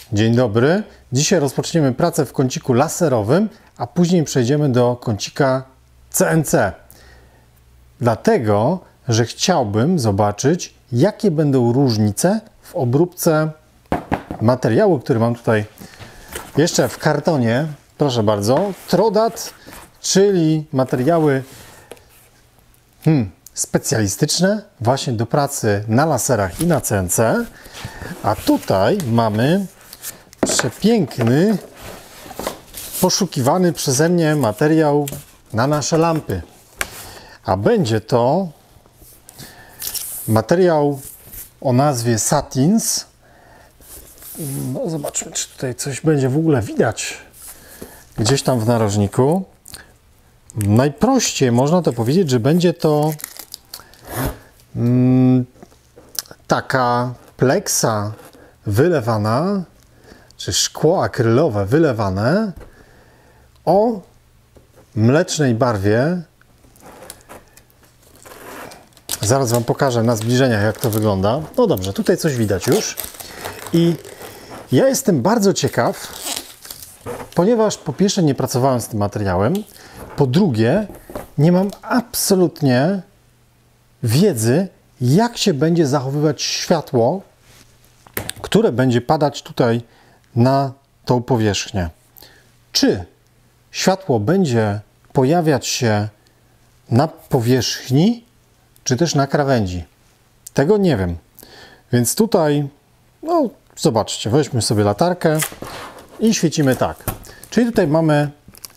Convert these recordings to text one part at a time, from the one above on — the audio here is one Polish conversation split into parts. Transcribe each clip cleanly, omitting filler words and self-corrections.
Dzień dobry. Dzisiaj rozpoczniemy pracę w kąciku laserowym, a później przejdziemy do kącika CNC. Dlatego, że chciałbym zobaczyć, jakie będą różnice w obróbce materiału, który mam tutaj jeszcze w kartonie. Proszę bardzo, Trodat, czyli materiały specjalistyczne właśnie do pracy na laserach i na CNC. A tutaj mamy przepiękny, poszukiwany przeze mnie materiał na nasze lampy. A będzie to materiał o nazwie Satins. No, zobaczmy, czy tutaj coś będzie w ogóle widać gdzieś tam w narożniku. Najprościej można to powiedzieć, że będzie to taka pleksa wylewana, czy szkło akrylowe wylewane o mlecznej barwie. Zaraz Wam pokażę na zbliżeniach, jak to wygląda. No dobrze, tutaj coś widać już. I ja jestem bardzo ciekaw, ponieważ po pierwsze nie pracowałem z tym materiałem, po drugie nie mam absolutnie wiedzy, jak się będzie zachowywać światło, które będzie padać tutaj na tą powierzchnię. Czy światło będzie pojawiać się na powierzchni, czy też na krawędzi? Tego nie wiem. Więc tutaj, no zobaczcie, weźmy sobie latarkę i świecimy tak. Czyli tutaj mamy,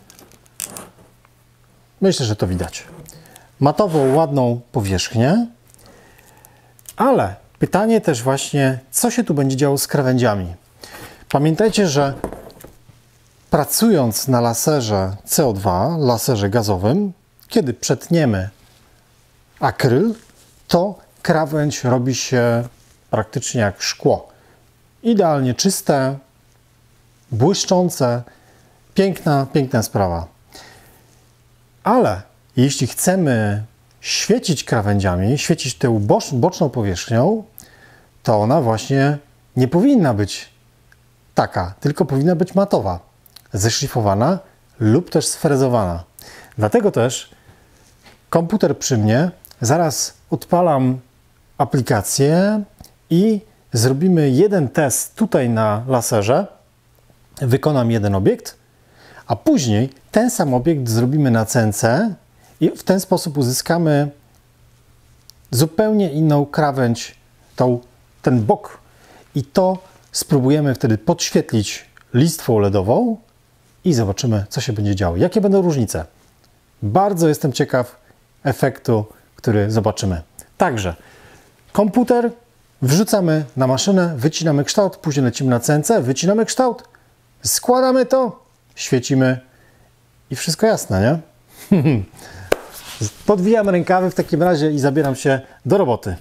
myślę, że to widać, matową, ładną powierzchnię, ale pytanie też właśnie, co się tu będzie działo z krawędziami. Pamiętajcie, że pracując na laserze CO2, laserze gazowym, kiedy przetniemy akryl, to krawędź robi się praktycznie jak szkło. Idealnie czyste, błyszczące, piękna sprawa. Ale jeśli chcemy świecić krawędziami, świecić tę boczną powierzchnią, to ona właśnie nie powinna być taka, tylko powinna być matowa, zeszlifowana lub też sfrezowana. Dlatego też komputer przy mnie, zaraz odpalam aplikację i zrobimy jeden test tutaj na laserze, wykonam jeden obiekt, a później ten sam obiekt zrobimy na CNC i w ten sposób uzyskamy zupełnie inną krawędź, ten bok, i to spróbujemy wtedy podświetlić listwą LEDową i zobaczymy, co się będzie działo. Jakie będą różnice? Bardzo jestem ciekaw efektu, który zobaczymy. Także komputer wrzucamy na maszynę, wycinamy kształt, później lecimy na CNC, wycinamy kształt, składamy to, świecimy i wszystko jasne, nie? Podwijam rękawy w takim razie i zabieram się do roboty.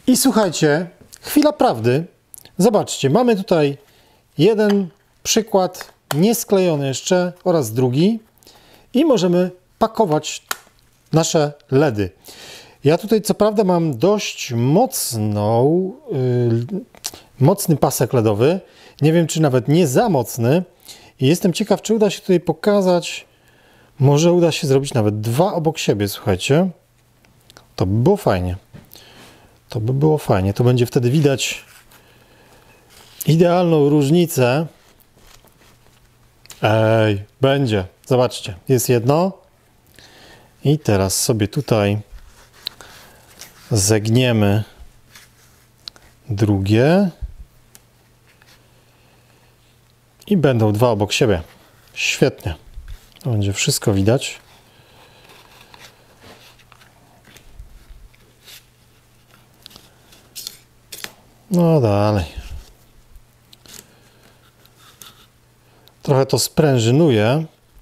I słuchajcie, chwila prawdy. Zobaczcie, mamy tutaj jeden przykład niesklejony jeszcze oraz drugi i możemy pakować nasze LEDy. Ja tutaj co prawda mam dość mocny pasek LEDowy. Nie wiem, czy nawet nie za mocny. I jestem ciekaw, czy uda się tutaj pokazać. Może uda się zrobić nawet dwa obok siebie, słuchajcie. To by było fajnie. To by było fajnie. To będzie wtedy widać idealną różnicę. Ej, będzie. Zobaczcie, jest jedno. I teraz sobie tutaj zegniemy drugie. I będą dwa obok siebie. Świetnie. To będzie wszystko widać. No dalej. Trochę to sprężynuje,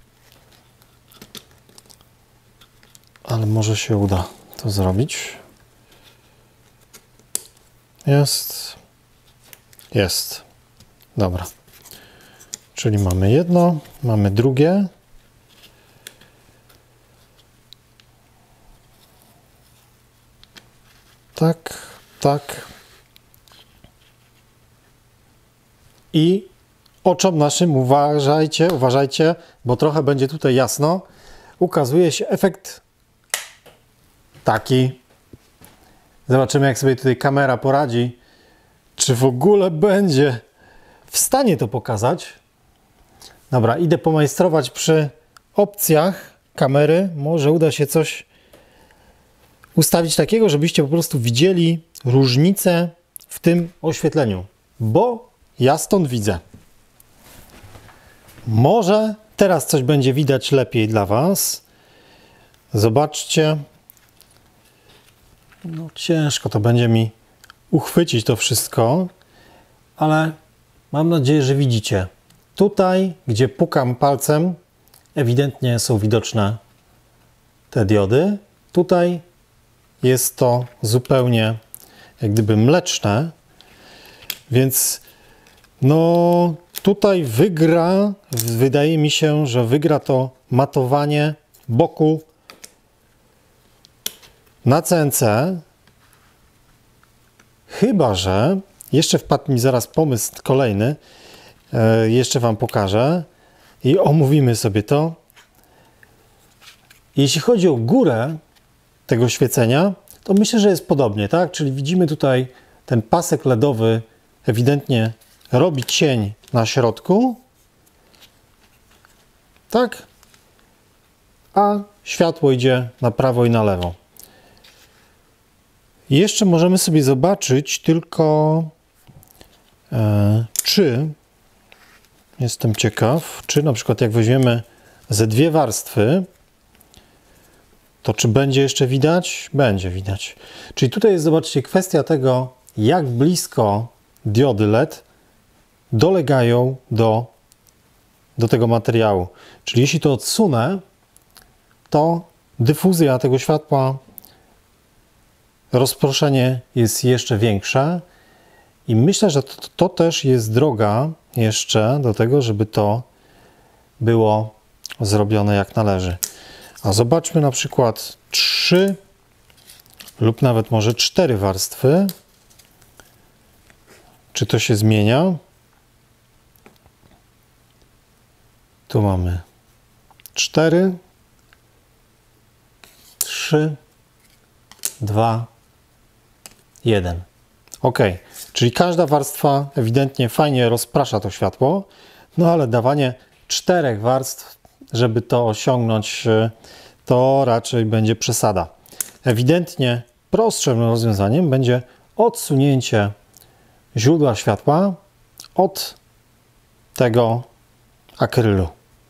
ale może się uda to zrobić. Jest. Jest. Dobra. Czyli mamy jedno, mamy drugie. Tak, tak. I oczom naszym uważajcie, uważajcie, bo trochę będzie tutaj jasno. Ukazuje się efekt taki. Zobaczymy, jak sobie tutaj kamera poradzi. Czy w ogóle będzie w stanie to pokazać. Dobra, idę pomajstrować przy opcjach kamery. Może uda się coś ustawić takiego, żebyście po prostu widzieli różnicę w tym oświetleniu. Bo ja stąd widzę. Może teraz coś będzie widać lepiej dla Was. Zobaczcie. No ciężko to będzie mi uchwycić to wszystko, ale mam nadzieję, że widzicie. Tutaj, gdzie pukam palcem, ewidentnie są widoczne te diody. Tutaj jest to zupełnie jak gdyby mleczne, więc no tutaj wygra, wydaje mi się, że wygra to matowanie boku na CNC, chyba że jeszcze wpadł mi zaraz pomysł kolejny, jeszcze Wam pokażę i omówimy sobie to. Jeśli chodzi o górę tego świecenia, to myślę, że jest podobnie, tak? Czyli widzimy tutaj ten pasek LEDowy ewidentnie robi cień na środku, tak? A światło idzie na prawo i na lewo. Jeszcze możemy sobie zobaczyć tylko, czy, jestem ciekaw, czy na przykład jak weźmiemy ze dwie warstwy, to czy będzie jeszcze widać? Będzie widać. Czyli tutaj jest, zobaczcie, kwestia tego, jak blisko diody LED dolegają do tego materiału. Czyli jeśli to odsunę, to dyfuzja tego światła, rozproszenie jest jeszcze większe i myślę, że to też jest droga jeszcze do tego, żeby to było zrobione jak należy. A zobaczmy na przykład 3 lub nawet może 4 warstwy. Czy to się zmienia? Tu mamy 4, 3, 2, 1. OK, czyli każda warstwa ewidentnie fajnie rozprasza to światło, no ale dawanie 4 warstw, żeby to osiągnąć, to raczej będzie przesada. Ewidentnie prostszym rozwiązaniem będzie odsunięcie źródła światła od tego akrylu.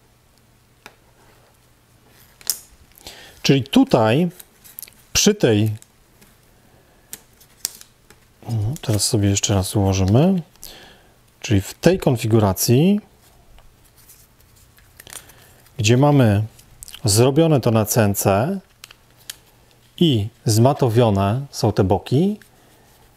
Czyli tutaj przy tej, teraz sobie jeszcze raz ułożymy, czyli w tej konfiguracji, gdzie mamy zrobione to na CNC i zmatowione są te boki,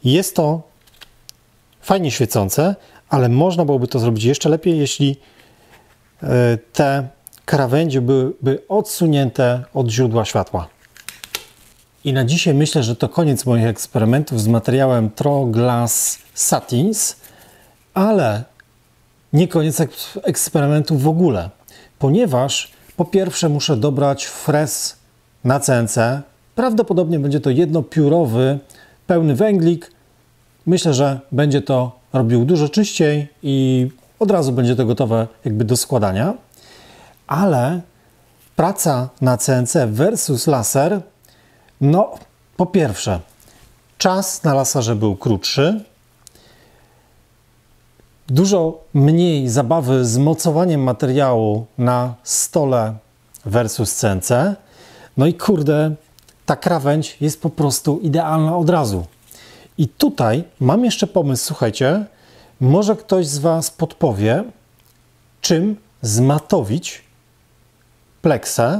Jest to fajnie świecące, ale można byłoby to zrobić jeszcze lepiej, jeśli te krawędzie byłyby odsunięte od źródła światła. I na dzisiaj myślę, że to koniec moich eksperymentów z materiałem True Glass Satins, ale nie koniec eksperymentów w ogóle, ponieważ po pierwsze muszę dobrać frez na CNC. Prawdopodobnie będzie to jednopiórowy, pełny węglik. Myślę, że będzie to robił dużo czyściej i od razu będzie to gotowe jakby do składania. Ale praca na CNC versus laser, no po pierwsze czas na laserze był krótszy, dużo mniej zabawy z mocowaniem materiału na stole versus CNC. No i kurde, ta krawędź jest po prostu idealna od razu. I tutaj mam jeszcze pomysł, słuchajcie, może ktoś z Was podpowie, czym zmatowić pleksę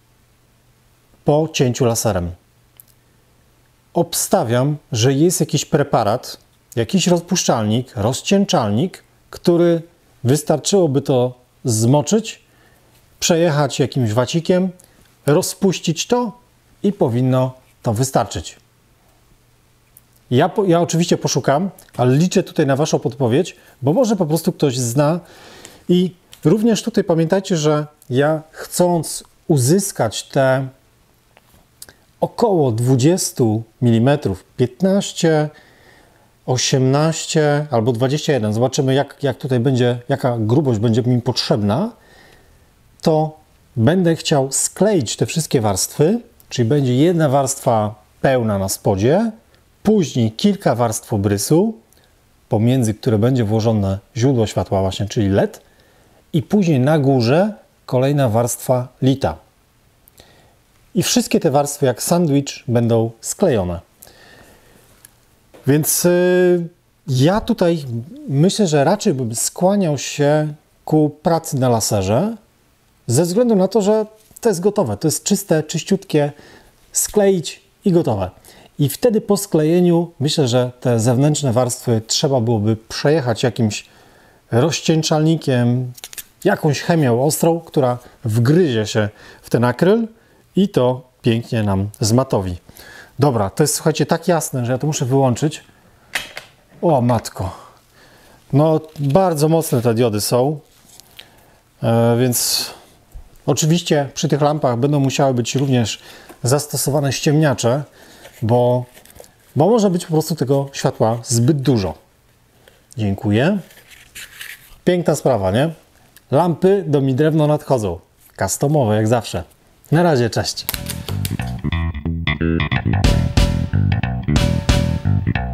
po cięciu laserem. Obstawiam, że jest jakiś preparat, jakiś rozpuszczalnik, rozcieńczalnik, który wystarczyłoby to zmoczyć, przejechać jakimś wacikiem, rozpuścić to i powinno to wystarczyć. Ja oczywiście poszukam, ale liczę tutaj na Waszą podpowiedź, bo może po prostu ktoś zna. I również tutaj pamiętajcie, że ja chcąc uzyskać te około 20 mm, 15, 18 albo 21, zobaczymy jak tutaj będzie, jaka grubość będzie mi potrzebna, to będę chciał skleić te wszystkie warstwy, czyli będzie jedna warstwa pełna na spodzie, później kilka warstw obrysu, pomiędzy które będzie włożone źródło światła właśnie, czyli LED, i później na górze kolejna warstwa lita. I wszystkie te warstwy jak sandwich będą sklejone. Więc ja tutaj myślę, że raczej bym skłaniał się ku pracy na laserze, ze względu na to, że to jest gotowe. To jest czyste, czyściutkie, skleić i gotowe. I wtedy po sklejeniu myślę, że te zewnętrzne warstwy trzeba byłoby przejechać jakimś rozcieńczalnikiem, jakąś chemią ostrą, która wgryzie się w ten akryl i to pięknie nam zmatowi. Dobra, to jest, słuchajcie, tak jasne, że ja to muszę wyłączyć. O matko. No bardzo mocne te diody są, więc oczywiście przy tych lampach będą musiały być również zastosowane ściemniacze, bo może być po prostu tego światła zbyt dużo. Dziękuję. Piękna sprawa, nie? Lampy do Mi Drewno nadchodzą. Customowe jak zawsze. Na razie, cześć.